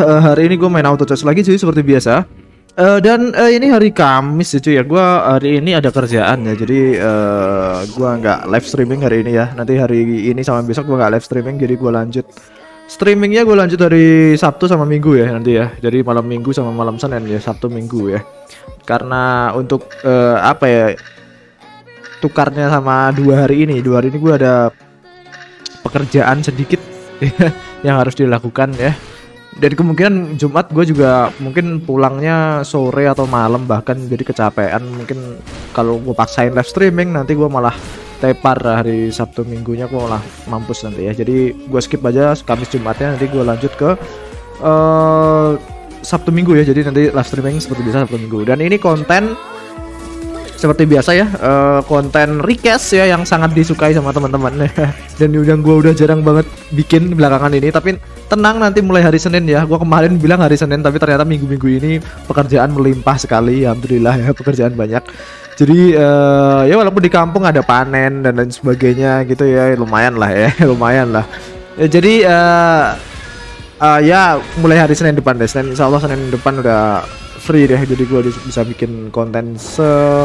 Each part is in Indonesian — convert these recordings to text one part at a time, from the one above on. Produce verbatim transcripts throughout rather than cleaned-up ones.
uh, hari ini gue main auto chess lagi cuy seperti biasa. Uh, dan uh, ini hari Kamis ya cuy ya. Gue hari ini ada kerjaan ya. Jadi uh, gue nggak live streaming hari ini ya. Nanti hari ini sama besok gue nggak live streaming. Jadi gue lanjut streamingnya gue lanjut dari Sabtu sama Minggu ya nanti ya. Jadi malam Minggu sama malam Senin ya. Sabtu Minggu ya. Karena untuk uh, apa ya, tukarnya sama dua hari ini. Dua hari ini gue ada pekerjaan sedikit yang harus dilakukan ya. Dan kemungkinan Jumat gue juga mungkin pulangnya sore atau malam, bahkan jadi kecapean. Mungkin kalau gue paksain live streaming nanti gue malah tepar hari Sabtu Minggunya, gue malah mampus nanti ya. Jadi gue skip aja Kamis Jumatnya, nanti gue lanjut ke uh, Sabtu Minggu ya. Jadi nanti live streaming seperti biasa Sabtu Minggu. Dan ini konten seperti biasa ya, uh, konten request ya yang sangat disukai sama teman-teman ya. Dan yang gue udah jarang banget bikin belakangan ini. Tapi tenang, nanti mulai hari Senin ya. Gue kemarin bilang hari Senin, tapi ternyata minggu-minggu ini pekerjaan melimpah sekali. Alhamdulillah ya, pekerjaan banyak. Jadi uh, ya walaupun di kampung ada panen dan lain sebagainya gitu ya, lumayan lah ya, lumayan lah. Ya, jadi uh, uh, ya mulai hari Senin depan deh. Senin, insya Allah Senin depan udah free deh, jadi gue bisa bikin konten se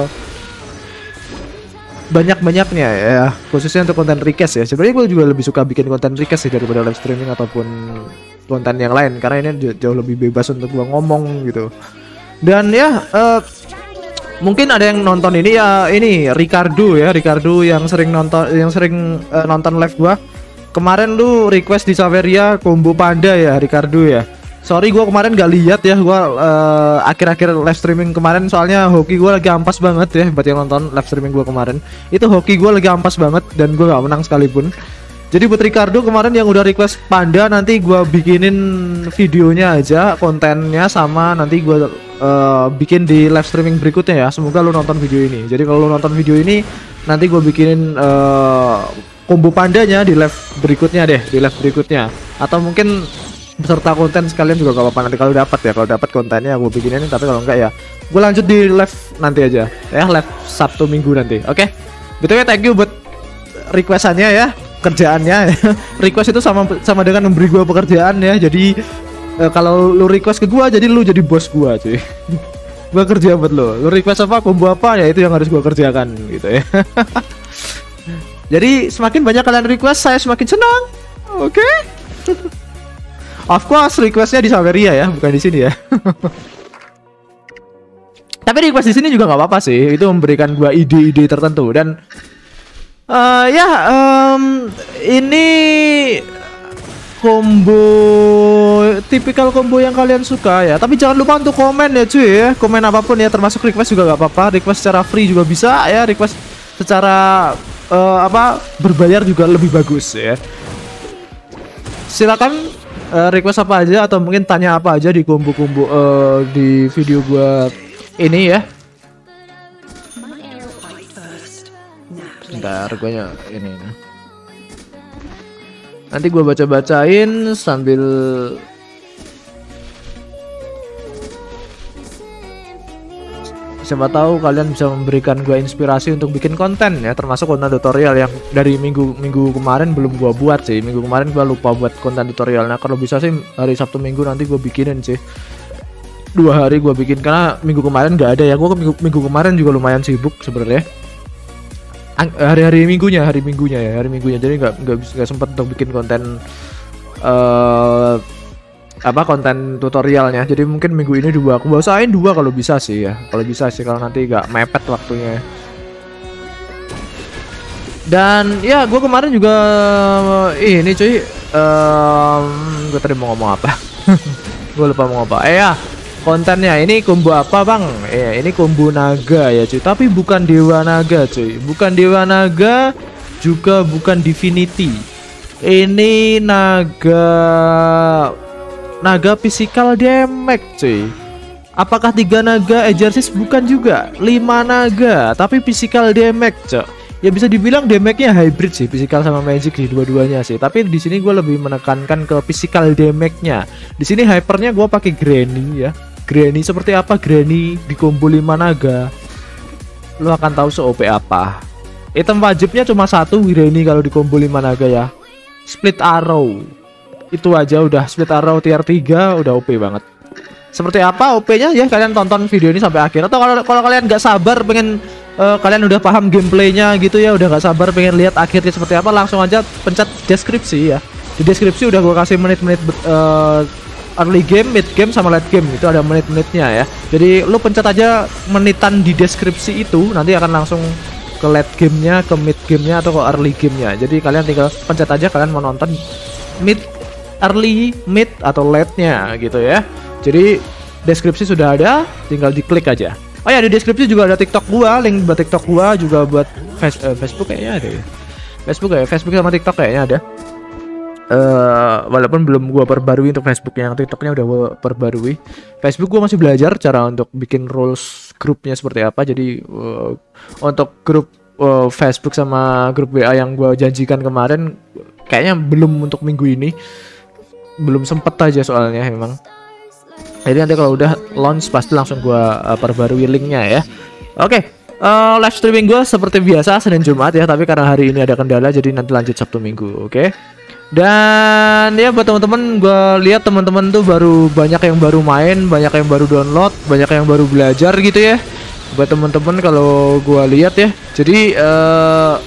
banyak-banyaknya ya, khususnya untuk konten request ya. Sebenarnya gue juga lebih suka bikin konten request sih daripada live streaming ataupun konten yang lain, karena ini jauh lebih bebas untuk gue ngomong gitu. Dan ya uh, mungkin ada yang nonton ini ya, ini Ricardo ya, Ricardo yang sering nonton yang sering uh, nonton live gue kemarin lu request di Saveria combo panda ya Ricardo ya. Sorry gue kemarin gak lihat ya, gue uh, akhir-akhir live streaming kemarin soalnya hoki gue lagi ampas banget ya. Buat yang nonton live streaming gue kemarin, itu hoki gue lagi ampas banget dan gue gak menang sekalipun. Jadi buat Ricardo kemarin yang udah request panda, nanti gue bikinin videonya aja, kontennya sama nanti gue uh, bikin di live streaming berikutnya ya. Semoga lo nonton video ini. Jadi kalau lo nonton video ini, nanti gue bikinin uh, combo pandanya di live berikutnya deh, di live berikutnya. Atau mungkin beserta konten sekalian juga gak apa-apa nanti kalau dapat ya. Kalau dapat kontennya gue bikinin, tapi kalau enggak ya gue lanjut di live nanti aja ya, live Sabtu Minggu nanti. Oke, okay? Betul ya, thank you buat requestannya ya, kerjaannya. Request itu sama sama dengan memberi gue pekerjaan ya. Jadi uh, kalau lu request ke gue, jadi lu jadi bos gue cuy. Gue kerja buat lu. Lu request apa, combo apa, ya itu yang harus gue kerjakan gitu ya. Jadi semakin banyak kalian request, saya semakin senang. Oke. Okay? Of course requestnya di Saveria ya, bukan di sini ya. Tapi request di sini juga nggak apa-apa sih. Itu memberikan gua ide-ide tertentu. Dan uh, ya um, ini combo, tipikal combo yang kalian suka ya. Tapi jangan lupa untuk komen ya cuy ya. Komen apapun ya, termasuk request juga nggak apa-apa. Request secara free juga bisa ya. Request secara uh, apa berbayar juga lebih bagus ya. Silakan Uh, request apa aja atau mungkin tanya apa aja di combo-combo uh, di video gua ini ya. Bentar, gua ini, ini. Nanti gua baca-bacain sambil siapa tahu kalian bisa memberikan gue inspirasi untuk bikin konten ya, termasuk konten tutorial yang dari minggu minggu kemarin belum gue buat sih. Minggu kemarin gue lupa buat konten tutorial. Nah kalau bisa sih hari Sabtu Minggu nanti gue bikinin sih. Dua hari gue bikin, karena minggu kemarin nggak ada ya. Gue minggu, minggu kemarin juga lumayan sibuk sebenarnya. Hari-hari minggunya, hari minggunya ya, hari minggunya. Jadi nggak nggak nggak sempat untuk bikin konten uh, apa konten tutorialnya. Jadi mungkin minggu ini dua, aku bawain dua kalau bisa sih ya, kalau bisa sih, kalau nanti gak mepet waktunya. Dan ya gue kemarin juga ini cuy, um, gue tadi mau ngomong apa? Gue lupa mau ngomong apa. Eh ya, kontennya ini combo apa bang? Eh ini combo naga ya cuy, tapi bukan dewa naga cuy, bukan dewa naga, juga bukan divinity. Ini naga naga physical damage cuy. Apakah tiga naga exorcist? Bukan juga. Lima naga tapi physical damage cuy. Ya bisa dibilang damage-nya hybrid sih, physical sama magic sih dua-duanya sih. Tapi di sini gue lebih menekankan ke physical damage-nya. Di sini hypernya gue pakai Granny ya. Granny seperti apa Granny di combo lima naga? Lo akan tahu se-O P apa. Item wajibnya cuma satu Granny kalau di combo lima naga ya. Split arrow. itu aja udah split arrow tier tiga udah O P banget. Seperti apa O P-nya ya kalian tonton video ini sampai akhir. Atau kalau kalau kalian nggak sabar pengen uh, kalian udah paham gameplaynya gitu ya, udah nggak sabar pengen lihat akhirnya seperti apa, langsung aja pencet deskripsi ya. Di deskripsi udah gue kasih menit-menit uh, early game, mid game, sama late game. Itu ada menit-menitnya ya. Jadi lu pencet aja menitan di deskripsi itu, nanti akan langsung ke late gamenya, ke mid gamenya, atau ke early gamenya. Jadi kalian tinggal pencet aja kalian mau nonton mid, early, mid, atau late-nya gitu ya. Jadi deskripsi sudah ada, tinggal diklik aja. Oh ya, di deskripsi juga ada TikTok gua, link buat TikTok gua, juga buat face, uh, Facebook kayaknya ada ya. Facebook ya, Facebook sama TikTok kayaknya ada. Uh, walaupun belum gua perbarui untuk Facebook, yang TikToknya udah gua perbarui. Facebook gua masih belajar cara untuk bikin rules grupnya seperti apa. Jadi uh, untuk grup uh, Facebook sama grup W A yang gua janjikan kemarin, kayaknya belum untuk minggu ini. Belum sempet aja soalnya memang. Jadi nanti kalau udah launch pasti langsung gua uh, perbarui linknya ya. Oke, okay. uh, live streaming gua seperti biasa Senin Jumat ya, tapi karena hari ini ada kendala jadi nanti lanjut Sabtu Minggu, oke? Okay? Dan ya buat teman-teman, gua lihat teman-teman tuh baru banyak yang baru main, banyak yang baru download, banyak yang baru belajar gitu ya. Buat teman-teman kalau gua lihat ya, jadi uh,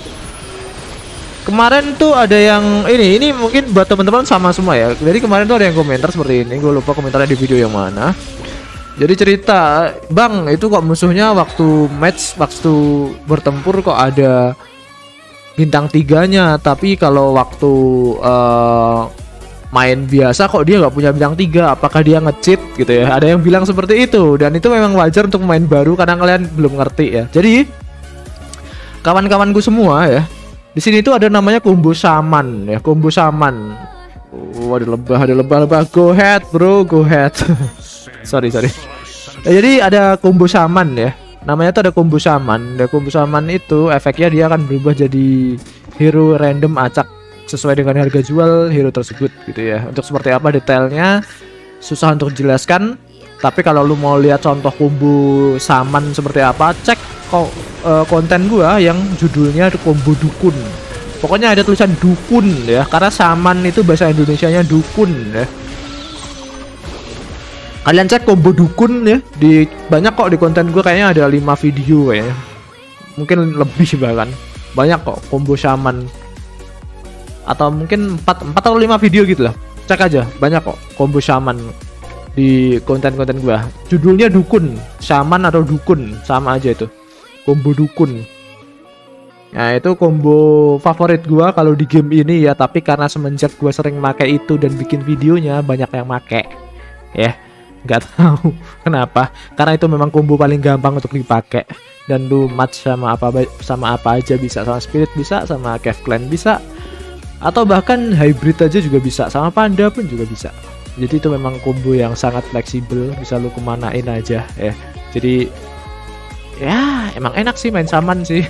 kemarin tuh ada yang ini, ini mungkin buat teman-teman sama semua ya. Jadi kemarin tuh ada yang komentar seperti ini, gue lupa komentarnya di video yang mana. Jadi cerita, bang itu kok musuhnya waktu match, waktu bertempur kok ada bintang tiganya, tapi kalau waktu uh, main biasa kok dia nggak punya bintang tiga. Apakah dia nge-cheat gitu ya? Ada yang bilang seperti itu, dan itu memang wajar untuk main baru karena kalian belum ngerti ya. Jadi kawan-kawanku semua ya, di sini tuh ada namanya combo shaman ya, combo shaman. Oh, ada lebah, ada lebah, lebah. Go ahead, bro, go ahead. sorry, sorry. Ya, jadi ada combo shaman ya. Namanya tuh ada combo shaman. Dan combo shaman itu efeknya dia akan berubah jadi hero random acak sesuai dengan harga jual hero tersebut gitu ya. Untuk seperti apa detailnya susah untuk dijelaskan. Tapi kalau lu mau lihat contoh combo shaman seperti apa, cek kok uh, konten gua yang judulnya combo dukun. Pokoknya ada tulisan dukun ya, karena shaman itu bahasa Indonesianya dukun ya. Kalian cek combo dukun ya, di banyak kok di konten gua, kayaknya ada lima video kayaknya. Mungkin lebih bahkan. Banyak kok combo shaman. Atau mungkin empat atau lima video gitu lah. Cek aja, banyak kok combo shaman di konten-konten gua. Judulnya dukun, shaman atau dukun sama aja itu. Combo dukun. Nah, itu combo favorit gua kalau di game ini ya, tapi karena semenjak gua sering make itu dan bikin videonya banyak yang make. Ya, nggak tahu kenapa. Karena itu memang combo paling gampang untuk dipakai, dan lu match sama apa sama apa aja bisa, sama spirit bisa, sama cave clan bisa, atau bahkan hybrid aja juga bisa, sama panda pun juga bisa. Jadi itu memang combo yang sangat fleksibel, bisa lu kemanain aja ya. Jadi ya emang enak sih main shaman sih.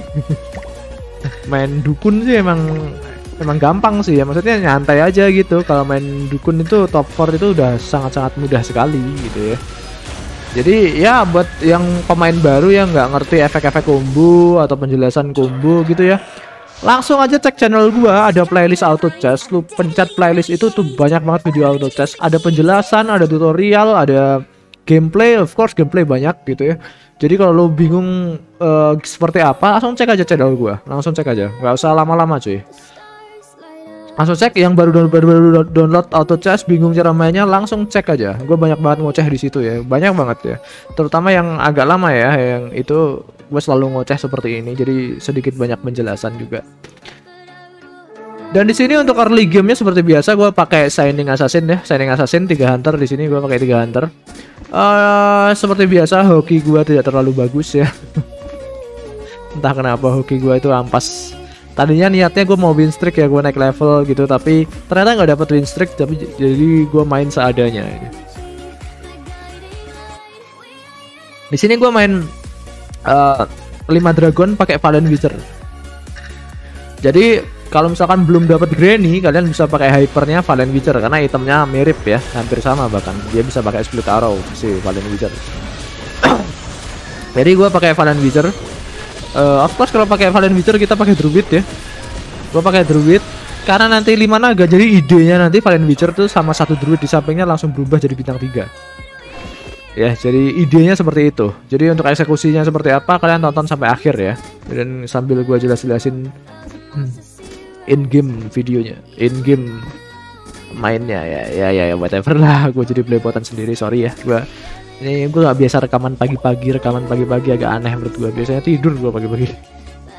Main dukun sih emang emang gampang sih ya, maksudnya nyantai aja gitu. Kalau main dukun itu top empat itu udah sangat-sangat mudah sekali gitu ya. Jadi ya buat yang pemain baru yang nggak ngerti efek-efek combo atau penjelasan combo gitu ya, langsung aja cek channel gua, ada playlist auto chess. Lu pencet playlist itu tuh banyak banget video auto chess, ada penjelasan, ada tutorial, ada gameplay, of course gameplay banyak gitu ya. Jadi kalau lu bingung uh, seperti apa, langsung cek aja channel gua, langsung cek aja, nggak usah lama-lama cuy. Langsung cek yang baru download, baru, baru download auto chess, bingung cara mainnya, langsung cek aja. Gue banyak banget ngoceh di situ ya, banyak banget ya. Terutama yang agak lama ya, yang itu gue selalu ngoceh seperti ini, jadi sedikit banyak penjelasan juga. Dan di sini untuk early gamenya seperti biasa gue pakai Shining Assassin ya, Shining Assassin tiga hunter. Di sini gue pakai tiga hunter. Uh, seperti biasa hoki gue tidak terlalu bagus ya. Entah kenapa hoki gue itu ampas. Tadinya niatnya gue mau win streak ya, gue naik level gitu, tapi ternyata nggak dapet win streak, tapi jadi gue main seadanya. Di sini gue main uh, lima dragon pakai Valen Witcher. Jadi kalau misalkan belum dapat granny, kalian bisa pakai hypernya Valen Witcher karena itemnya mirip ya, hampir sama, bahkan dia bisa pakai split arrow si Valen Witcher. Jadi gue pakai Valen Witcher. Uh, of course kalau pakai Valen Witcher kita pakai druid ya. Gue pakai druid Karena nanti lima naga, jadi idenya nanti Valiant Witcher tuh sama satu druid di sampingnya langsung berubah jadi bintang tiga. Ya, jadi idenya seperti itu. Jadi untuk eksekusinya seperti apa, kalian tonton sampai akhir ya. Dan sambil gua jelas-jelasin hmm, in game videonya, in game mainnya ya, ya, ya, ya whatever lah. Gue jadi belepotan sendiri, sorry ya. Gua ini gue gak biasa rekaman pagi-pagi, rekaman pagi-pagi agak aneh menurut gue. Biasanya tidur gue pagi-pagi.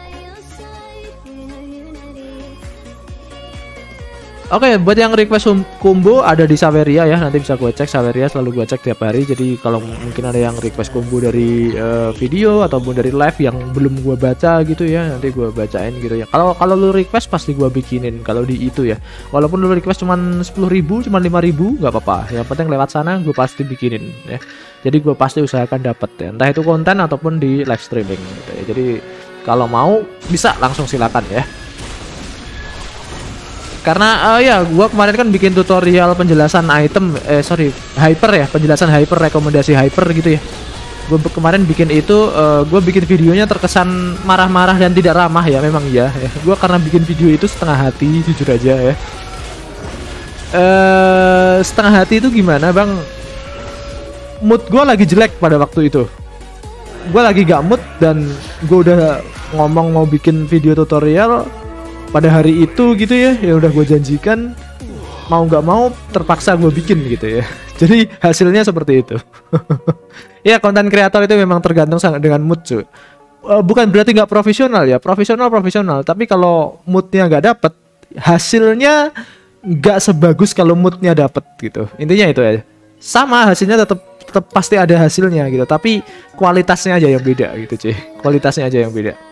Oke, okay, buat yang request combo ada di Saveria ya, nanti bisa gue cek. Saveria selalu gue cek tiap hari. Jadi kalau mungkin ada yang request combo dari uh, video ataupun dari live yang belum gue baca gitu ya, nanti gue bacain gitu ya. Kalau kalau lu request pasti gue bikinin kalau di itu ya. Walaupun lu request cuman sepuluh ribu, cuman lima ribu, nggak apa-apa. Yang penting lewat sana gue pasti bikinin ya. Jadi gue pasti usahakan dapet ya, entah itu konten ataupun di live streaming gitu ya. Jadi kalau mau bisa langsung silakan ya. Karena uh, ya gua kemarin kan bikin tutorial penjelasan item eh sorry hyper ya, penjelasan hyper, rekomendasi hyper gitu ya. Gue kemarin bikin itu uh, gue bikin videonya terkesan marah-marah dan tidak ramah ya, memang ya, ya. Gue karena bikin video itu setengah hati jujur aja ya. Uh, setengah hati itu gimana bang? Mood gue lagi jelek pada waktu itu. Gue lagi gak mood dan gue udah ngomong mau bikin video tutorial pada hari itu gitu ya, ya udah gue janjikan, mau nggak mau terpaksa gue bikin gitu ya. Jadi hasilnya seperti itu. Ya konten kreator itu memang tergantung sangat dengan mood cuy. Uh, bukan berarti nggak profesional ya, profesional profesional. Tapi kalau moodnya nggak dapet, hasilnya nggak sebagus kalau moodnya dapet gitu. Intinya itu ya. Sama hasilnya tetap tetap pasti ada hasilnya gitu. Tapi kualitasnya aja yang beda gitu cuy. Kualitasnya aja yang beda.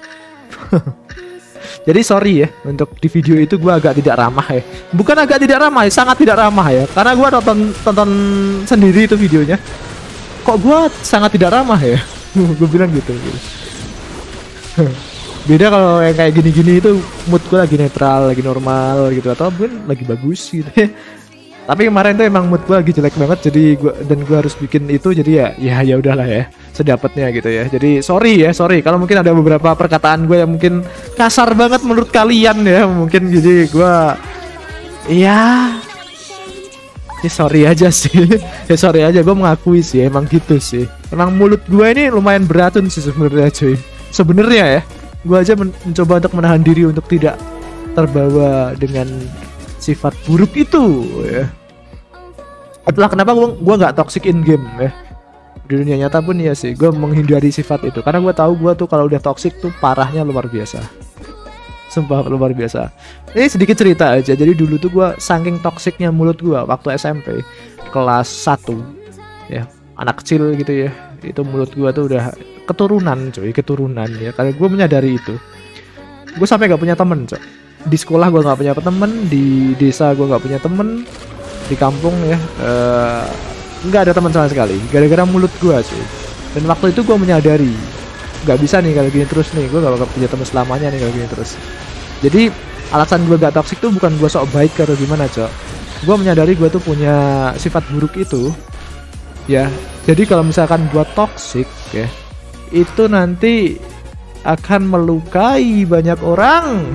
Jadi sorry ya, untuk di video itu gue agak tidak ramah ya. Bukan agak tidak ramah ya, sangat tidak ramah ya. Karena gue tonton, tonton sendiri itu videonya. Kok gue sangat tidak ramah ya? Gue bilang gitu, gitu. Beda kalau yang kayak gini-gini itu mood gue lagi netral, lagi normal gitu. Atau mungkin lagi bagus gitu ya. Tapi kemarin tuh emang mood gue lagi jelek banget, jadi gua dan gue harus bikin itu, jadi ya ya ya udahlah ya, sedapatnya gitu ya. Jadi sorry ya, sorry kalau mungkin ada beberapa perkataan gue yang mungkin kasar banget menurut kalian ya, mungkin jadi gue ya ya sorry aja sih. Ya sorry aja, gue mengakui sih emang gitu sih. Emang mulut gue ini lumayan beracun sih sebenarnya cuy. Sebenarnya ya, gue aja men mencoba untuk menahan diri untuk tidak terbawa dengan sifat buruk itu ya. Itulah kenapa gua gua nggak toxic in game ya. Di dunia nyata pun ya sih, gua menghindari sifat itu karena gua tahu gua tuh kalau udah toxic tuh parahnya luar biasa. Sumpah luar biasa. Ini sedikit cerita aja. Jadi dulu tuh gua saking toksiknya mulut gua waktu S M P kelas satu ya, anak kecil gitu ya. Itu mulut gua tuh udah keturunan coy, keturunan ya. Karena gua menyadari itu. Gua sampai gak punya temen coy. Di sekolah gua gak punya temen, di desa gua gak punya temen, di kampung ya uh, nggak ada teman sama sekali gara-gara mulut gua sih. Dan waktu itu gua menyadari nggak bisa nih kalau gini terus nih, gua gak bakal punya teman selamanya nih kalau gini terus. Jadi alasan gua gak toxic tuh bukan gua sok baik atau gimana cok. Gua menyadari gua tuh punya sifat buruk itu ya. Jadi kalau misalkan gua toxic ya, itu nanti akan melukai banyak orang.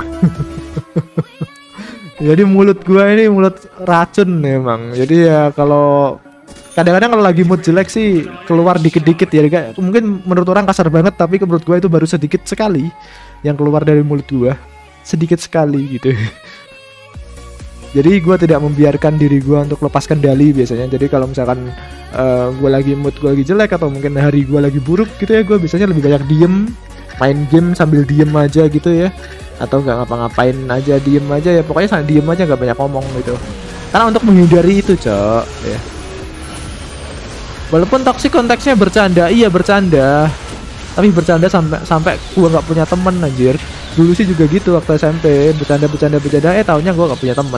Jadi mulut gua ini mulut racun memang. Jadi ya kalau kadang-kadang kalau lagi mood jelek sih keluar dikit-dikit ya. Mungkin menurut orang kasar banget, tapi menurut gua itu baru sedikit sekali yang keluar dari mulut gua. Sedikit sekali gitu. Jadi gua tidak membiarkan diri gua untuk lepas kendali biasanya. Jadi kalau misalkan uh, gua lagi mood gua lagi jelek atau mungkin hari gua lagi buruk gitu ya, gua biasanya lebih banyak diem, main game sambil diem aja gitu ya. Atau nggak ngapa-ngapain aja, diem aja ya, pokoknya sambil diem aja, nggak banyak ngomong gitu. Karena untuk menghindari itu cok ya. Walaupun toksik konteksnya bercanda, iya bercanda, tapi bercanda sampai sampai gua nggak punya temen anjir. Dulu sih juga gitu waktu S M P, bercanda bercanda bercanda eh taunya gua nggak punya temen.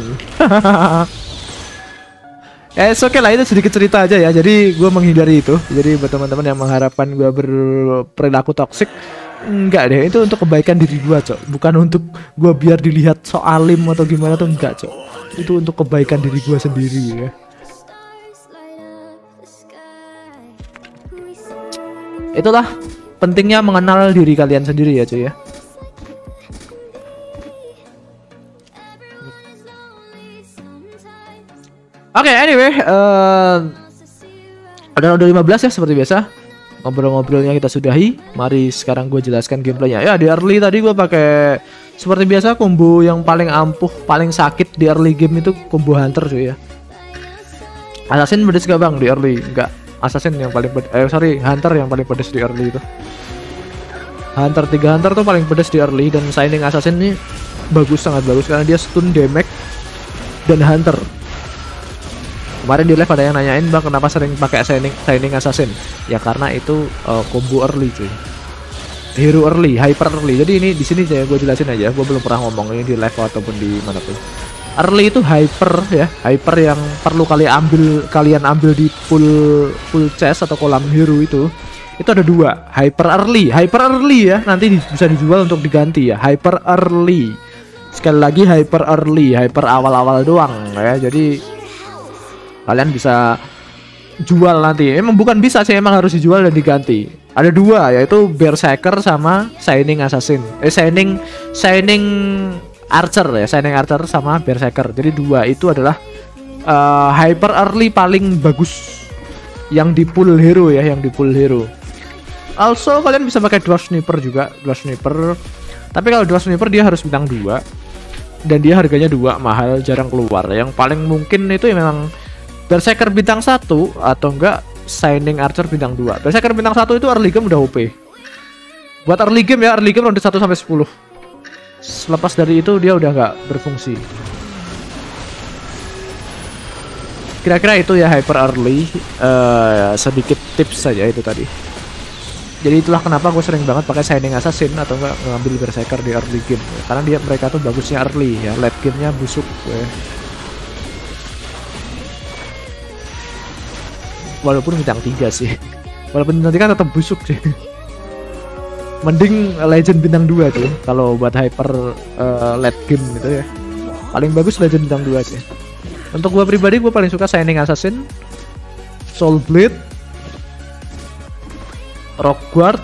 Ya oke okay lah, itu sedikit cerita aja ya. Jadi gua menghindari itu. Jadi buat teman-teman yang mengharapkan gua berperilaku toksik, enggak deh, itu untuk kebaikan diri gua cok, bukan untuk gua biar dilihat so alim atau gimana tuh, enggak cok. Itu untuk kebaikan diri gua sendiri ya. Itulah pentingnya mengenal diri kalian sendiri ya cuy ya. Oke, okay, anyway, uh, udah udah lima belas ya seperti biasa. Ngobrol-ngobrolnya kita sudahi. Mari sekarang gue jelaskan gameplaynya. Ya di early tadi gue pakai seperti biasa combo yang paling ampuh, paling sakit di early game itu combo hunter cuy ya. Assassin pedes gak bang di early? Enggak. Assassin yang paling pedes, eh sorry hunter yang paling pedes di early itu. Hunter tiga hunter tuh paling pedes di early, dan Shining Assassin ini bagus, sangat bagus karena dia stun, damage, dan hunter. Kemarin di live ada yang nanyain bang kenapa sering pakai Shining, Shining Assassin. Ya karena itu uh, combo early cuy. Hero early, hyper early. Jadi ini di sini saya gue jelasin aja, gue belum pernah ngomong ini di live ataupun di mana pun. Early itu hyper ya, hyper yang perlu kalian ambil, kalian ambil di full full chest atau kolam hero itu. Itu ada dua, hyper early, hyper early ya, nanti di, bisa dijual untuk diganti ya, hyper early. Sekali lagi hyper early, hyper awal-awal doang ya. Jadi kalian bisa jual nanti. Emang bukan bisa sih, emang harus dijual dan diganti. Ada dua, yaitu Berserker sama Shining Assassin. Eh Shining Shining Archer ya, Shining Archer sama Berserker. Jadi dua itu adalah uh, hyper early paling bagus yang di pool hero ya, yang di pool hero. Also kalian bisa pakai Dwarf Sniper juga, Dwarf Sniper. Tapi kalau Dwarf Sniper dia harus bintang dua dan dia harganya dua, mahal, jarang keluar. Yang paling mungkin itu ya memang Berserker bintang satu atau enggak Shining Archer bintang dua. Berserker bintang satu itu early game udah O P. Buat early game ya, early game ronde satu sampai sepuluh. Selepas dari itu dia udah nggak berfungsi. Kira-kira itu ya hyper early. Uh, sedikit tips saja itu tadi. Jadi itulah kenapa gue sering banget pakai Shining Assassin atau enggak ngambil Berserker di early game. Karena dia mereka tuh bagusnya early ya, late game-nya busuk ya. Walaupun bintang tiga sih. Walaupun bintang tiga tetap busuk sih. Mending Legend bintang dua tuh kalau buat hyper uh, late game gitu ya. Paling bagus Legend bintang dua sih. Untuk gua pribadi gua paling suka Shining Assassin, Soul Blade, Rock Guard,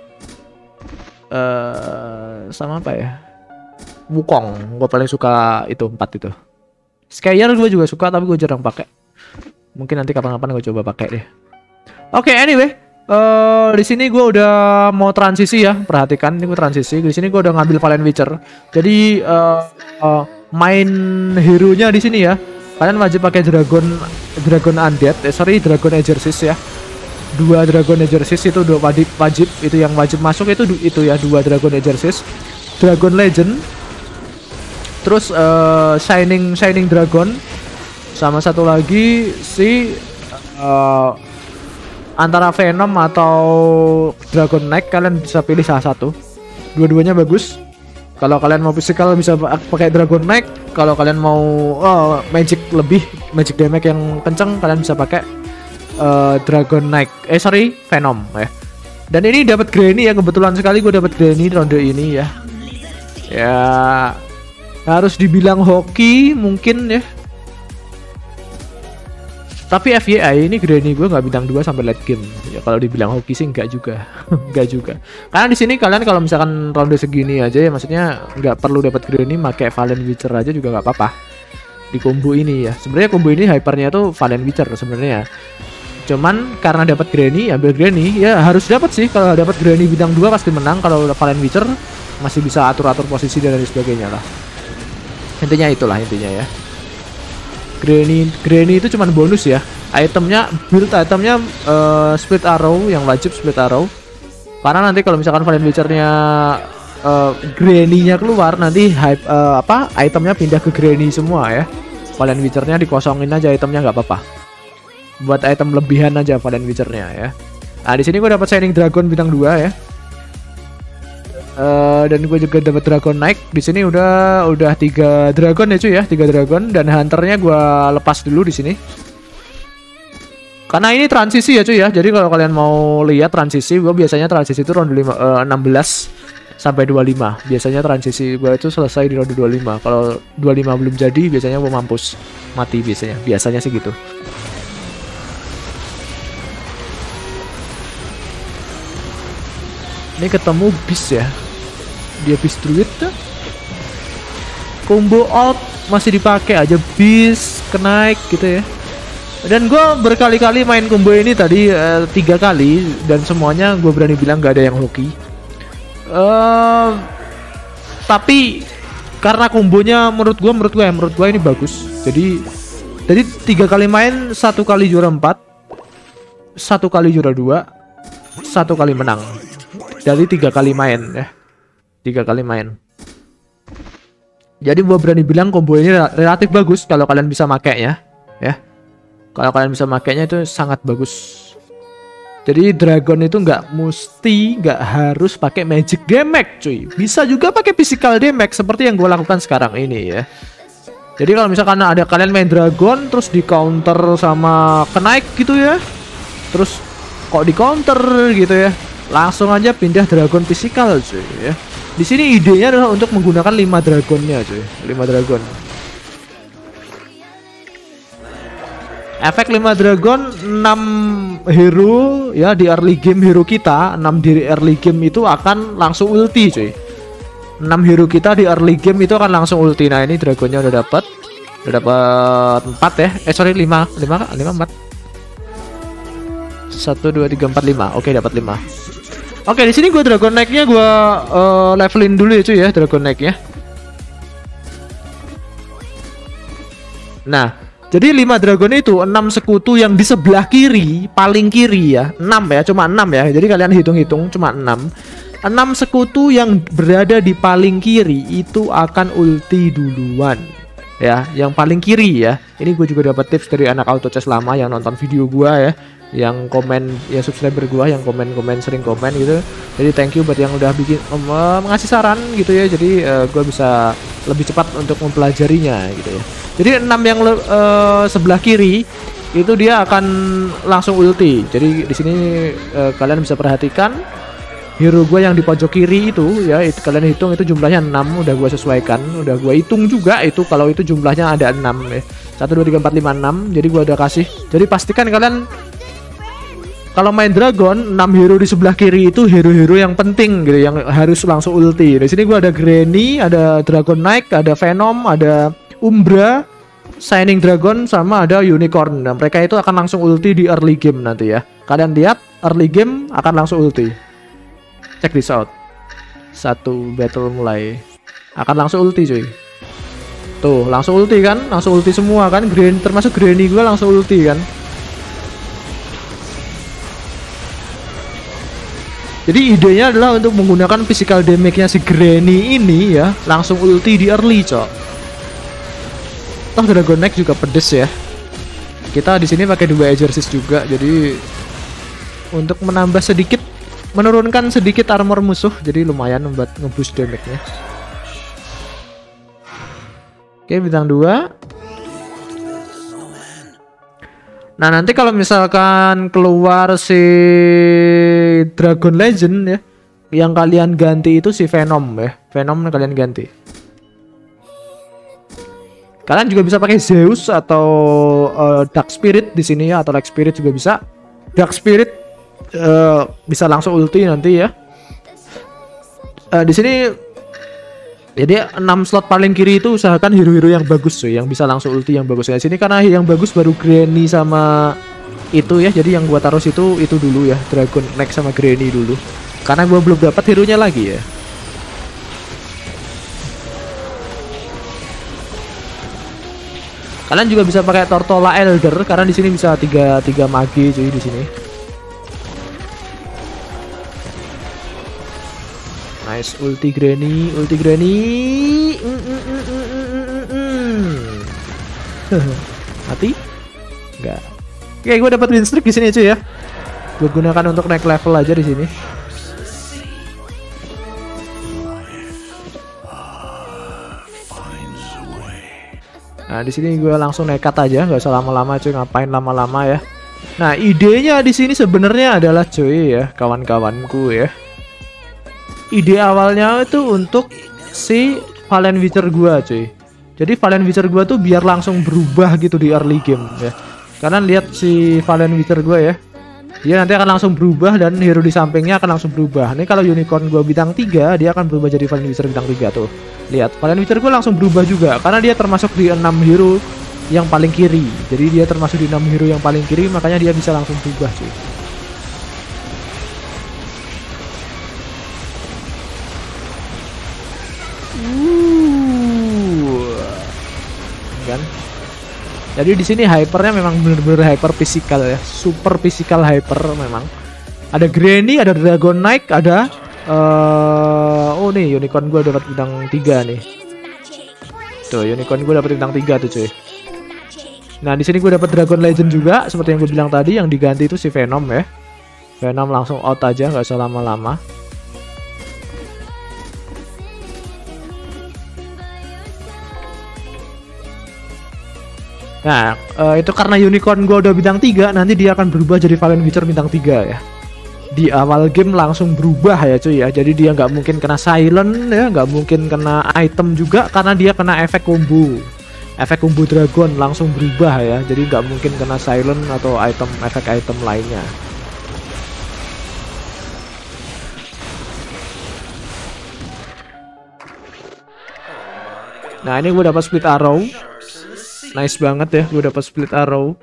uh, sama apa ya? Wukong. Gua paling suka itu empat itu. Skyer gua juga suka tapi gua jarang pakai. Mungkin nanti kapan-kapan gue coba pakai deh. Oke, okay, anyway, uh, di sini gue udah mau transisi ya. Perhatikan, ini gue transisi. Di sini gue udah ngambil Valen Witcher. Jadi uh, uh, main hero-nya di sini ya. Kalian wajib pakai Dragon Dragon Undead. Eh, sorry, Dragon Exorcist ya. Dua Dragon Exorcist itu dua wajib wajib itu yang wajib masuk itu itu ya dua Dragon Exorcist, Dragon Legend, terus uh, Shining Shining Dragon. Sama satu lagi si uh, antara Venom atau Dragon Knight, kalian bisa pilih salah satu. Dua-duanya bagus. Kalau kalian mau physical bisa pakai Dragon Knight. Kalau kalian mau oh, magic lebih, magic damage yang kenceng, kalian bisa pakai uh, Dragon Knight. Eh sorry, Venom ya. Dan ini dapat Granny ya, kebetulan sekali gue dapat Granny ronde ini ya. Ya harus dibilang hoki mungkin ya. Tapi F Y I ini Granny gue nggak bintang dua sampai late game. Ya kalau dibilang hoki sih nggak juga. Nggak juga. Karena di sini kalian kalau misalkan ronde segini aja ya, maksudnya nggak perlu dapat Granny, pakai Valen Witcher aja juga nggak apa-apa. Di combo ini ya. Sebenarnya combo ini hypernya tuh Valen Witcher sebenarnya. Cuman karena dapat Granny, ambil Granny ya harus dapat sih. Kalau dapat Granny bintang dua pasti menang. Kalau Valen Witcher masih bisa atur-atur posisi dan lain sebagainya lah. Intinya itulah intinya ya. Granny, Granny itu cuman bonus ya. Itemnya, build itemnya uh, split arrow, yang wajib split arrow. Karena nanti kalau misalkan Valen Witcher-nya uh, Granny-nya keluar, nanti hype uh, apa? Itemnya pindah ke Granny semua ya. Valen Witcher-nya dikosongin aja itemnya nggak apa-apa. Buat item lebihan aja Valen Witcher-nya ya. Nah di sini gue dapat Shining Dragon bintang dua ya. Uh, dan gue juga dapat Dragon Knight. Di sini udah udah tiga dragon ya cuy ya, tiga dragon, dan hunternya gue lepas dulu di sini. Karena ini transisi ya cuy ya. Jadi kalau kalian mau lihat transisi, gue biasanya transisi itu ronde lima, uh, enam belas sampai dua puluh lima. Biasanya transisi gue itu selesai di ronde dua puluh lima. Kalau dua puluh lima belum jadi, biasanya gue mampus, mati biasanya. Biasanya sih gitu. Ini ketemu Beast ya. Dia Beast Druid tuh. Combo alt masih dipakai aja Beast, Knight gitu ya. Dan gue berkali-kali main combo ini tadi uh, tiga kali dan semuanya gue berani bilang gak ada yang hoki. Uh, tapi karena kombonya menurut gue, menurut gue ya, menurut gue ini bagus. Jadi, jadi tiga kali main, satu kali juara empat, satu kali juara dua, satu kali menang. Dari tiga kali main ya, tiga kali main. Jadi gue berani bilang combo ini relatif bagus kalau kalian bisa makainya, ya. Kalau kalian bisa makainya itu sangat bagus. Jadi dragon itu nggak mesti, nggak harus pakai magic damage, cuy. Bisa juga pakai physical damage seperti yang gue lakukan sekarang ini, ya. Jadi kalau misalkan ada kalian main dragon terus di counter sama kenaik gitu ya, terus kok di counter gitu ya, langsung aja pindah dragon physical, cuy, ya. Di sini idenya adalah untuk menggunakan lima dragonnya, cuy. lima dragon. Efek lima dragon, enam hero ya di early game hero kita, enam di early game itu akan langsung ulti, cuy. enam hero kita di early game itu akan langsung ulti. Nah, ini dragonnya udah dapat. Udah dapat empat ya. Eh sorry lima, lima, lima, empat. satu dua tiga empat lima. Oke, dapat lima. Oke, di sini gua dragon neck-nya gua uh, levelin dulu ya, cuy ya, dragon neck-nya. Nah, jadi lima dragon itu enam sekutu yang di sebelah kiri, paling kiri ya, enam ya, cuma enam ya. Jadi kalian hitung-hitung cuma enam. enam sekutu yang berada di paling kiri itu akan ulti duluan. Ya, yang paling kiri ya. Ini gue juga dapat tips dari anak auto chess lama yang nonton video gua ya, yang komen, ya subscriber gua yang komen-komen sering komen gitu. Jadi thank you buat yang udah bikin um, mengasih saran gitu ya. Jadi uh, gua bisa lebih cepat untuk mempelajarinya gitu ya. Jadi enam yang uh, sebelah kiri itu dia akan langsung ulti. Jadi di sini uh, kalian bisa perhatikan hero gue yang di pojok kiri itu ya, itu kalian hitung itu jumlahnya enam, udah gue sesuaikan, udah gue hitung juga itu kalau itu jumlahnya ada enam ya. satu dua tiga empat lima enam. Jadi gue udah kasih. Jadi pastikan kalian kalau main dragon, enam hero di sebelah kiri itu hero-hero yang penting gitu, yang harus langsung ulti. Di sini gue ada Granny, ada Dragon Knight, ada Venom, ada Umbra, Shining Dragon, sama ada Unicorn. Nah, mereka itu akan langsung ulti di early game nanti ya. Kalian lihat early game akan langsung ulti. Check this out. Satu battle mulai akan langsung ulti, cuy. Tuh, langsung ulti kan? Langsung ulti semua kan? Grand, termasuk Granny gue langsung ulti kan? Jadi idenya adalah untuk menggunakan physical damage-nya si Granny ini ya, langsung ulti di early, cok. Toh Dragon Knight juga pedes ya. Kita di sini pakai dua exorcist juga, jadi untuk menambah sedikit, menurunkan sedikit armor musuh, jadi lumayan buat nge-boost damage-nya. Oke, bintang dua. Nah, nanti kalau misalkan keluar si Dragon Legend ya, yang kalian ganti itu si Venom ya. Venom kalian ganti. Kalian juga bisa pakai Zeus atau uh, Dark Spirit di sini ya, atau Light Spirit juga bisa. Dark Spirit uh, bisa langsung ulti nanti ya. Uh, di sini jadi enam slot paling kiri itu usahakan hero-hero yang bagus cuy, yang bisa langsung ulti yang bagus. Di sini karena yang bagus baru Granny sama itu ya. Jadi yang gua taruh situ itu dulu ya, Dragon Knight sama Granny dulu. Karena gua belum dapat hero-nya lagi ya. Kalian juga bisa pakai Tortola Elder karena di sini bisa tiga tiga mage cuy di sini. Nice ulti Granny, ulti Granny. Mm, mm, mm, mm, mm, mm. Mati? Enggak. Oke, gue dapat win streak di sini cuy ya. Gue gunakan untuk naik level aja di sini. Nah, di sini gue langsung nekat aja, nggak usah lama-lama cuy, ngapain lama-lama ya. Nah, idenya di sini sebenarnya adalah cuy ya, kawan-kawanku ya. Ide awalnya itu untuk si Valen Witcher gue cuy. Jadi Valen Witcher gue tuh biar langsung berubah gitu di early game ya. Karena lihat si Valen Witcher gue ya, dia nanti akan langsung berubah dan hero di sampingnya akan langsung berubah. Nih kalau unicorn gue bintang tiga, dia akan berubah jadi Valen Witcher bintang tiga tuh. Lihat, Valen Witcher gue langsung berubah juga karena dia termasuk di enam hero yang paling kiri. Jadi dia termasuk di enam hero yang paling kiri, makanya dia bisa langsung berubah cuy. Uh. Kan? Jadi di sini hypernya memang bener-bener hyper physical ya, super physical hyper memang. Ada Granny, ada Dragon Knight, ada uh, oh nih unicorn gue dapat bintang tiga nih. Tuh unicorn gue dapat bintang tiga tuh cuy. Nah di sini gue dapat Dragon Legend juga, seperti yang gue bilang tadi, yang diganti itu si Venom ya. Venom langsung out aja, nggak usah lama-lama. Nah uh, itu karena unicorn gue udah bintang tiga, nanti dia akan berubah jadi Fallen Witcher bintang tiga ya. Di awal game langsung berubah ya cuy ya. Jadi dia nggak mungkin kena silent ya, nggak mungkin kena item juga, karena dia kena efek combo. Efek combo dragon langsung berubah ya. Jadi nggak mungkin kena silent atau item efek item lainnya. Nah ini gue dapat split arrow. Nice banget ya, gue dapat split arrow.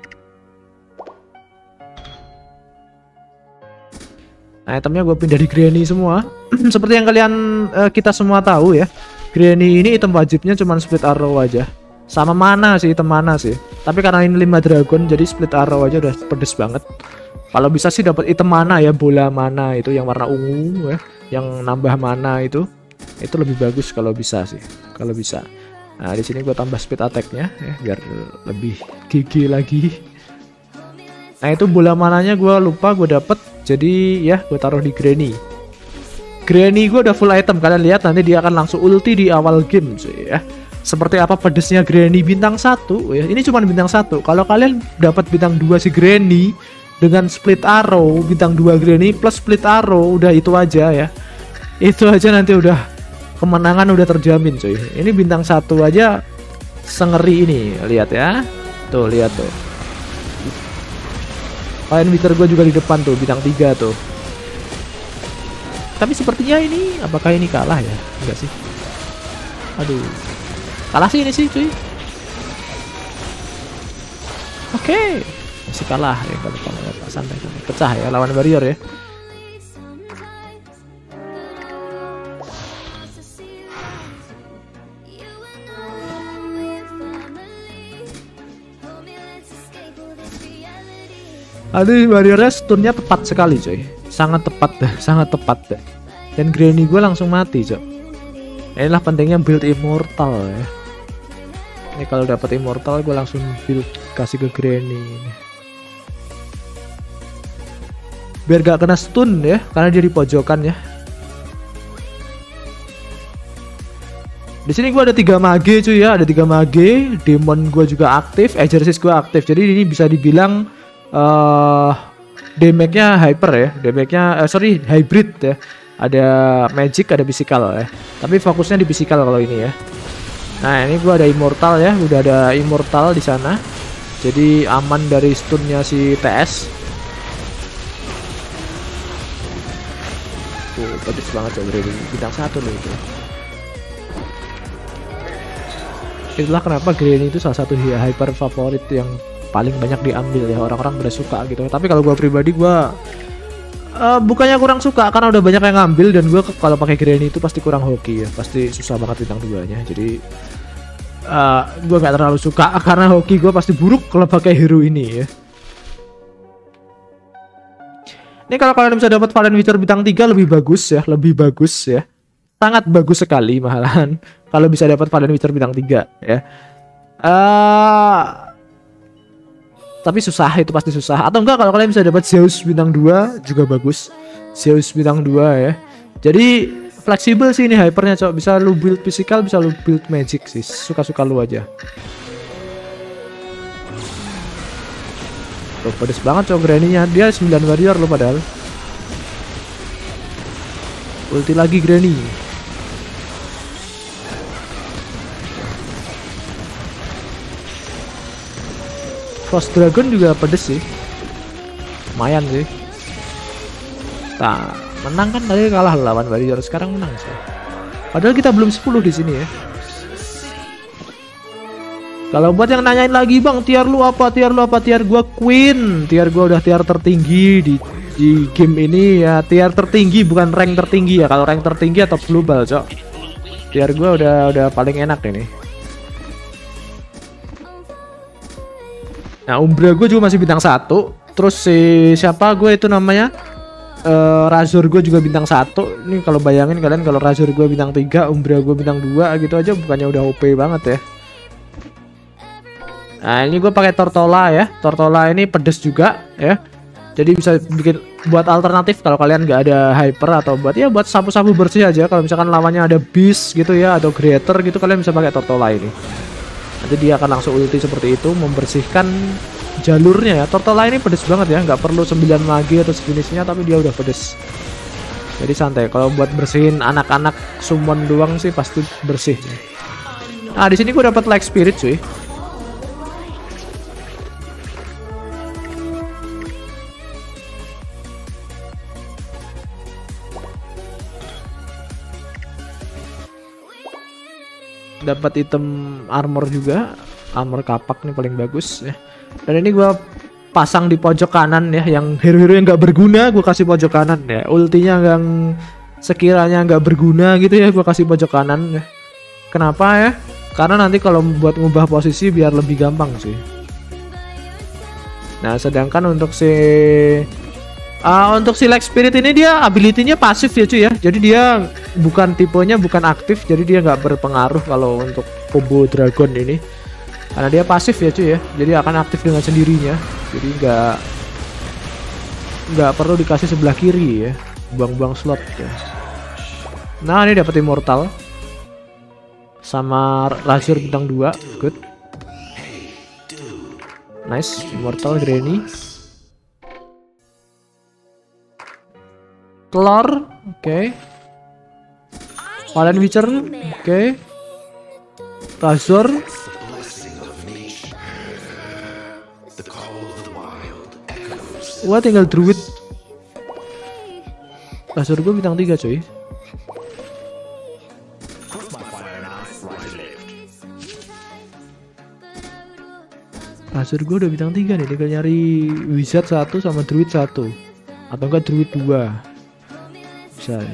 Nah, itemnya gue pindah di Granny semua. Seperti yang kalian uh, kita semua tahu ya, Granny ini item wajibnya cuma split arrow aja. Sama mana sih, item mana sih. Tapi karena ini lima dragon, jadi split arrow aja udah pedes banget. Kalau bisa sih dapat item mana ya, bola mana itu yang warna ungu ya, yang nambah mana itu, itu lebih bagus kalau bisa sih, kalau bisa. Nah di sini gue tambah speed attack-nya ya, biar lebih gigi lagi. Nah itu bola mananya gue lupa gue dapet, jadi ya gue taruh di Granny. Granny gue udah full item, kalian lihat nanti dia akan langsung ulti di awal game sih ya. Seperti apa pedesnya Granny bintang satu ya. Ini cuma bintang satu. Kalau kalian dapat bintang dua si Granny dengan split arrow, bintang dua Granny plus split arrow, udah itu aja ya. Itu aja nanti udah kemenangan udah terjamin cuy. Ini bintang satu aja sengeri ini, lihat ya. Tuh lihat tuh. Fallen Witcher gue juga di depan tuh, bintang tiga tuh. Tapi sepertinya ini, apakah ini kalah ya? Enggak sih. Aduh. Kalah sih ini sih cuy. Oke. Masih kalah ya, kalau kalau santai santai. Pecah ya lawan warrior ya. Aduh, warriornya stunnya tepat sekali coy, sangat tepat deh, sangat tepat deh. Dan Granny gue langsung mati coy. Inilah pentingnya build immortal ya. Ini kalau dapat immortal gue langsung build kasih ke Granny ini. Biar gak kena stun ya, karena dia di pojokan ya. Di sini gue ada tiga mage cuy ya, ada tiga mage, demon gue juga aktif, exorcist gue aktif. Jadi ini bisa dibilang Uh, damage-nya hyper ya, damage-nya uh, sorry hybrid ya. Ada magic, ada physical ya. Tapi fokusnya di physical kalau ini ya. Nah ini gua ada immortal ya, udah ada immortal di sana. Jadi aman dari stunnya si T S. Tuh pedes banget coba dari bintang satu loh itu. Itulah kenapa Granny itu salah satu hyper favorit yang paling banyak diambil ya, orang-orang pada suka gitu. Tapi kalau gue pribadi gue uh, bukannya kurang suka, karena udah banyak yang ngambil, dan gue kalau pakai Granny itu pasti kurang hoki ya, pasti susah banget bintang duanya. Jadi uh, gue nggak terlalu suka karena hoki gue pasti buruk kalau pakai hero ini ya. Ini kalau kalian bisa dapat Fallen Witcher bintang tiga lebih bagus ya, lebih bagus ya, sangat bagus sekali malahan kalau bisa dapat Fallen Witcher bintang tiga ya. Uh, Tapi susah, itu pasti susah. Atau enggak kalau kalian bisa dapat Zeus bintang dua juga bagus. Zeus bintang dua ya. Jadi fleksibel sih ini hypernya cok. Bisa lu build physical, bisa lu build magic sih. Suka-suka lu aja. Tuh pedes banget cok Granny-nya. Dia sembilan warrior lo padahal. Ulti lagi Granny. Frost Dragon juga pedes sih, lumayan sih. Nah, menang kan tadi kalah lawan warrior, sekarang menang sih. Padahal kita belum sepuluh di sini ya. Kalau buat yang nanyain lagi bang, tier lu apa, tier lu apa, tier gua Queen, tier gua udah tier tertinggi di di game ini ya, tier tertinggi bukan rank tertinggi ya. Kalau rank tertinggi atau global cok, tier gua udah udah paling enak ini. Nah Umbra gue juga masih bintang satu, terus si siapa gue itu namanya uh, Razor gue juga bintang satu. Ini kalau bayangin kalian kalau Razor gue bintang tiga, Umbra gue bintang dua gitu aja bukannya udah O P banget ya. Nah ini gue pakai Tortola ya, Tortola ini pedes juga ya, jadi bisa bikin buat alternatif kalau kalian nggak ada hyper atau buat ya buat sapu-sapu bersih aja. Kalau misalkan lawannya ada beast gitu ya atau creator gitu, kalian bisa pakai Tortola ini. Nanti dia akan langsung ulti seperti itu membersihkan jalurnya ya. Tortola ini pedes banget ya, nggak perlu sembilan magi atau sejenisnya tapi dia udah pedes. Jadi santai kalau buat bersihin anak-anak summon doang sih pasti bersih. Nah di sini gue dapat like spirit cuy. Dapat item armor juga, armor kapak nih paling bagus ya. Dan ini gua pasang di pojok kanan ya, yang hero-hero yang nggak berguna gua kasih pojok kanan ya. Ultinya yang sekiranya nggak berguna gitu ya gua kasih pojok kanan ya. Kenapa ya? Karena nanti kalau buat ngubah posisi biar lebih gampang sih. Nah sedangkan untuk si Uh, untuk si Like Spirit ini dia ability-nya pasif ya cuy ya. Jadi dia bukan tipenya bukan aktif, jadi dia nggak berpengaruh kalau untuk combo dragon ini. Karena dia pasif ya cuy ya. Jadi akan aktif dengan sendirinya. Jadi nggak nggak perlu dikasih sebelah kiri ya. Buang-buang slot ya. Nah ini dapat immortal sama Razor bintang dua, good. Nice, immortal Granny. Telur, oke. Okay. Fallen Witcher, oke. Okay. Razor. Wah tinggal druid. Razor gue bintang tiga coy. Razor gue udah bintang tiga nih, tinggal nyari wizard satu sama druid satu. Atau enggak druid dua. Bisa ya.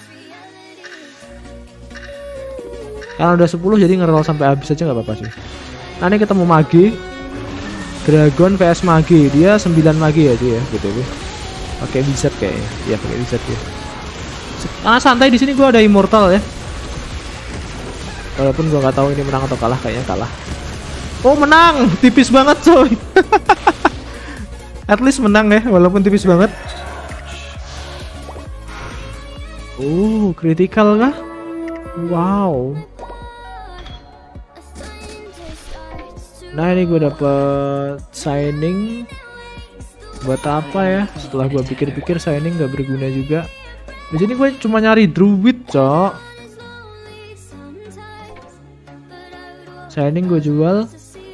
Karena udah sepuluh jadi ngerol sampai habis aja nggak apa-apa sih. Nah ini ketemu magi Dragon vs magi, dia sembilan magi ya dia ya gitu ya. Pakai wizard kayaknya. Iya pakai wizard ya. Karena santai di sini gua ada immortal ya. Walaupun gua nggak tahu ini menang atau kalah, kayaknya kalah. Oh menang, tipis banget coy. At least menang ya, walaupun tipis banget. Oh, critical kah? Wow. Nah ini gue dapet signing. Buat apa ya? Setelah gue pikir-pikir signing gak berguna juga. Di sini gue cuma nyari druid, cok. Signing gue jual.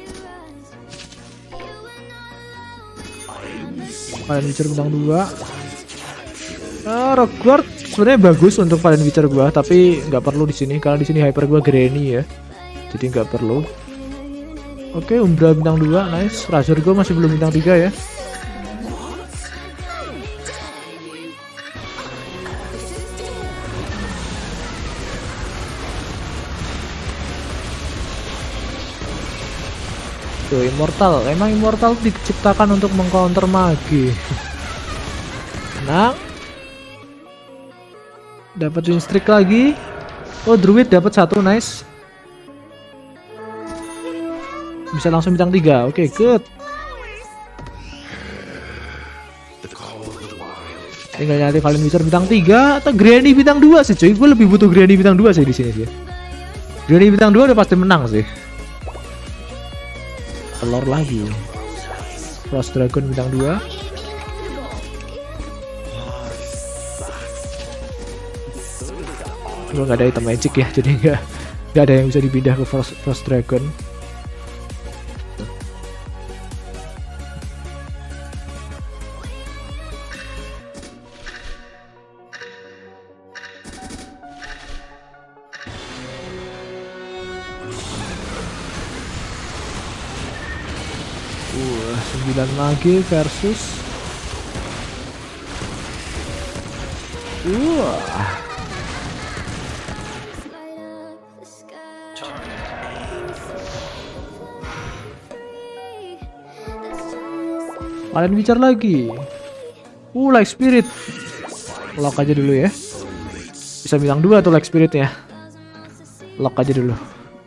Fallen Witcher bintang dua. Ah, Rockguard sebenarnya bagus untuk Fallen Witcher gua, tapi nggak perlu di sini karena di sini hyper gua Granny ya. Jadi nggak perlu. Oke, Umbra bintang dua, nice. Razor gua masih belum bintang tiga ya. Tuh, immortal. Emang immortal diciptakan untuk mengcounter magi. Nah, dapat win streak lagi. Oh, druid dapat satu, nice. Bisa langsung bintang tiga. Oke, okay, good. Tinggal nyari Fallen Witcher bintang tiga atau Granny bintang dua sih, cuy. Gue lebih butuh Granny bintang dua sih di sini sih. Granny bintang dua udah pasti menang sih. Telur lagi. Frost Dragon bintang dua. Gue gak ada item magic ya, jadi nggak nggak ada yang bisa dipindah ke Frost, Frost Dragon. Uh, sembilan mage versus Wah. Kalian bicara lagi. Uh, like spirit. Lock aja dulu ya. Bisa bintang dua tuh like spiritnya. Lock aja dulu.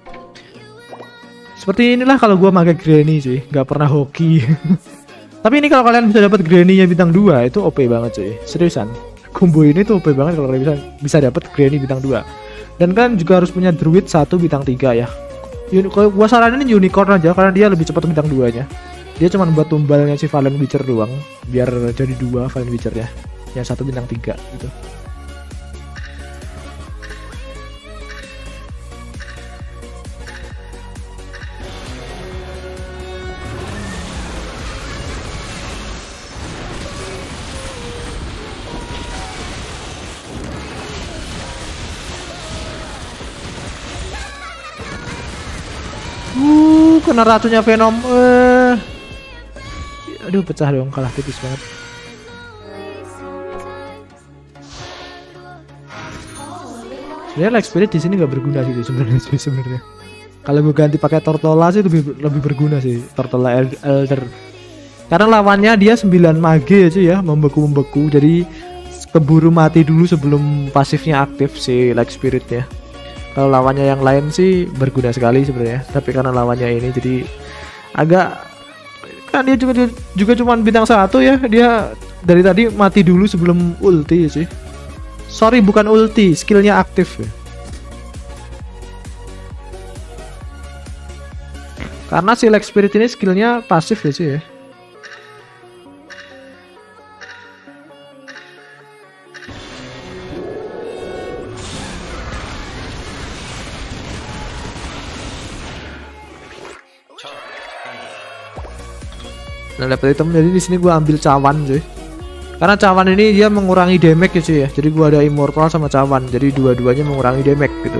Seperti inilah kalau gua pakai granny sih, nggak pernah hoki. Tapi ini kalau kalian bisa dapat granny-nya bintang dua itu O P banget cuy. Seriusan. Combo ini tuh O P banget kalau kalian bisa bisa dapat granny bintang dua. Dan kan juga harus punya druid satu bintang tiga ya. Kalau gua saranin unicorn aja karena dia lebih cepat bintang dua-nya. Dia cuma buat tumbalnya si Valen Witcher doang, biar jadi dua Valen Witcher-nya. Yang satu bintang tiga gitu. Uh, kena racunnya Venom. Eh. Aduh, pecah dong, kalah tipis banget. Sebenarnya like spirit di sini nggak berguna sih sebenarnya sih sebenarnya. Kalau gue ganti pakai Tortola sih lebih lebih berguna sih, Tortola Elder. Karena lawannya dia sembilan mage aja ya, membeku-membeku. Jadi keburu mati dulu sebelum pasifnya aktif si like spirit ya. Kalau lawannya yang lain sih berguna sekali sebenarnya, tapi karena lawannya ini jadi agak, kan dia juga juga cuma bintang satu ya, dia dari tadi mati dulu sebelum ulti sih. Sorry, bukan ulti, skillnya aktif ya. Karena si Lex Spirit ini skillnya pasif ya sih ya. Nah, dapat item, jadi di sini gua ambil cawan cuy. Karena cawan ini dia mengurangi damage ya cuy ya. Jadi gua ada immortal sama cawan. Jadi dua-duanya mengurangi damage gitu.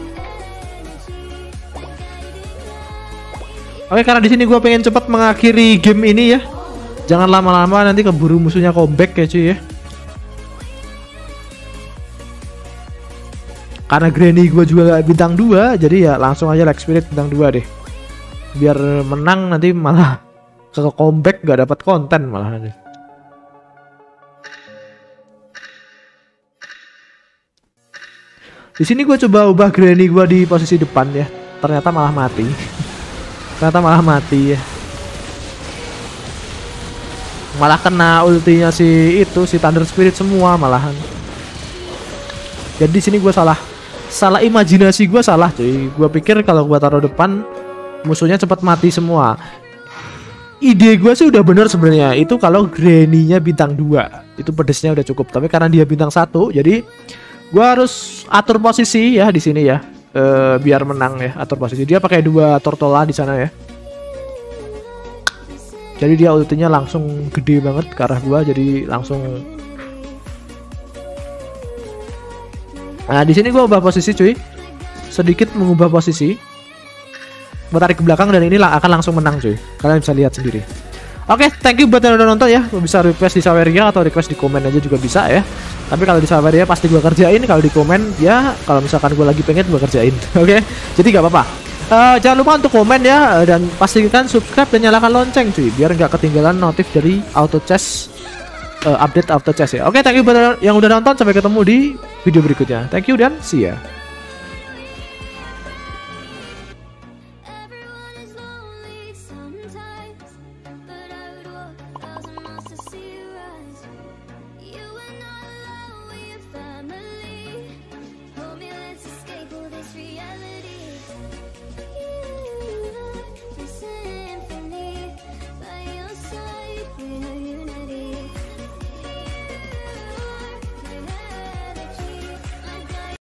Oke, karena di sini gua pengen cepat mengakhiri game ini ya. Jangan lama-lama nanti keburu musuhnya comeback ya cuy ya. Karena granny gua juga bintang dua, jadi ya langsung aja Lex Spirit bintang dua deh. Biar menang nanti malah ke comeback gak dapat konten malah. Di sini gue coba ubah granny gue di posisi depan ya, ternyata malah mati. Ternyata malah mati ya. Malah kena ultinya si itu si Thunder Spirit semua malahan. Jadi di sini gue salah, salah imajinasi gue salah cuy. Gue pikir kalau gue taruh depan musuhnya cepat mati semua. Ide gue sih udah bener sebenarnya. Itu kalau granny-nya bintang dua itu pedesnya udah cukup. Tapi karena dia bintang satu, jadi gue harus atur posisi ya di sini ya, e, biar menang ya. Atur posisi. Dia pakai dua Tortola di sana ya. Jadi dia ultinya langsung gede banget ke arah gue. Jadi langsung. Nah di sini gue ubah posisi cuy. Sedikit mengubah posisi. Tarik ke belakang dan ini akan langsung menang cuy. Kalian bisa lihat sendiri. Oke, okay, thank you buat yang udah nonton ya. Bisa request di Saweria atau request di komen aja juga bisa ya. Tapi kalau di Saweria pasti gue kerjain. Kalau di komen ya, kalau misalkan gue lagi pengen gue kerjain. Oke, okay? Jadi gak apa-apa. uh, Jangan lupa untuk komen ya. Dan pastikan subscribe dan nyalakan lonceng cuy, biar gak ketinggalan notif dari auto chess, uh, update auto chess ya. Oke, okay, thank you buat yang udah nonton. Sampai ketemu di video berikutnya. Thank you dan see ya.